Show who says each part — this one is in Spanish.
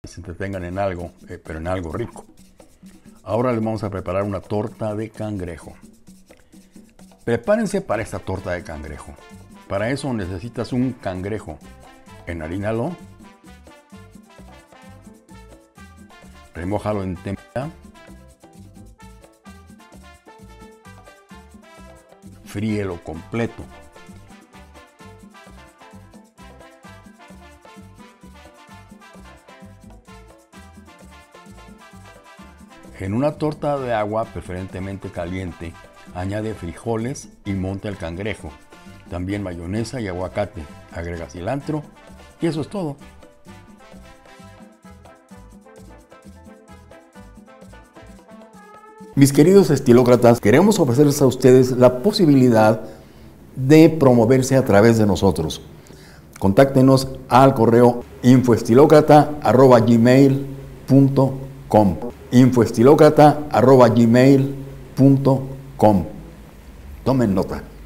Speaker 1: se entretengan en algo, pero en algo rico. Ahora les vamos a preparar una torta de cangrejo. Prepárense para esta torta de cangrejo. Para eso necesitas un cangrejo. Enharínalo, remójalo en tempera, fríelo completo. En una torta de agua, preferentemente caliente, añade frijoles y monta el cangrejo. También mayonesa y aguacate. Agrega cilantro y eso es todo. Mis queridos estilócratas, queremos ofrecerles a ustedes la posibilidad de promoverse a través de nosotros. Contáctenos al correo infoestilocrata@gmail.com infoestilocrata@gmail.com. Tomen nota.